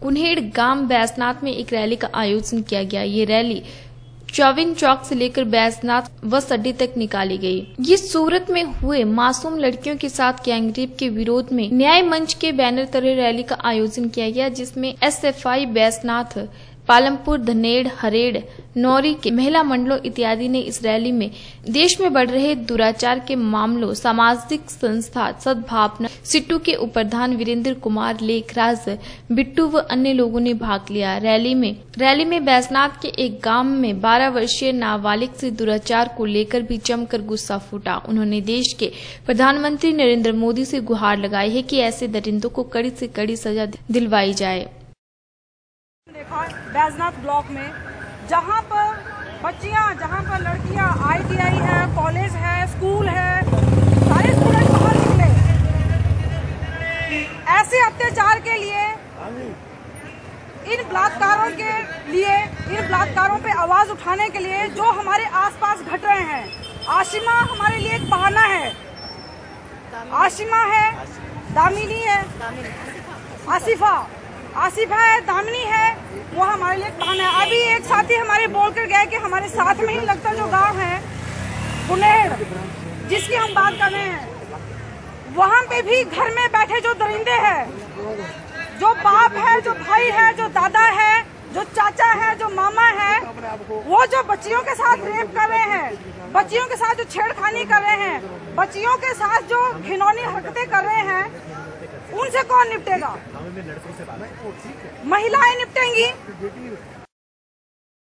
कुन्हेड़ गांव बैजनाथ में एक रैली का आयोजन किया गया। ये रैली चौविन चौक से लेकर बैजनाथ बस अड्डे तक निकाली गई। ये सूरत में हुए मासूम लड़कियों के साथ गैंगरेप के विरोध में न्याय मंच के बैनर तले रैली का आयोजन किया गया, जिसमें SFI बैजनाथ, पालमपुर, धनेड़, हरेड़, नौरी के महिला मंडलों इत्यादि ने इस रैली में देश में बढ़ रहे दुराचार के मामलों, सामाजिक संस्था सद्भावना सिट्टू के उपप्रधान वीरेंद्र कुमार, लेखराज, बिट्टू व अन्य लोगों ने भाग लिया। रैली में बैजनाथ के एक गांव में 12 वर्षीय नाबालिग से दुराचार को लेकर भी जमकर गुस्सा फूटा। उन्होंने देश के प्रधानमंत्री नरेंद्र मोदी से गुहार लगाई है कि ऐसे दरिंदों को कड़ी से कड़ी सजा दिलवाई जाए। बैजनाथ ब्लॉक में जहाँ पर बच्चियाँ, जहाँ पर लड़कियाँ, ITI है, कॉलेज है, स्कूल है, सारे स्टूडेंट बाहर निकले। ऐसे अत्याचार के लिए, इन बलात्कारों के लिए, इन बलात्कारों पे आवाज उठाने के लिए जो हमारे आसपास घट रहे हैं। आशिमा हमारे लिए एक बहाना है। आशिमा है, दामिनी है, आसिफा है, दामिनी है, वो हमारे लिए एक बहाना है। अभी एक साथी हमारे बोलकर गए कि हमारे साथ में ही लगता जो गांव है कुन्हेड़, जिसकी हम बात कर रहे हैं, वहाँ पे भी घर में बैठे जो दरिंदे हैं, जो बाप है, जो भाई है, जो दादा है, जो चाचा है, जो मामा है, वो जो बच्चियों के साथ रेप कर रहे हैं, बच्चियों के साथ जो छेड़खानी कर रहे हैं, बच्चियों के साथ जो घिनौनी हरकतें कर रहे हैं, उनसे कौन निपटेगा? महिलाएं निपटेंगी।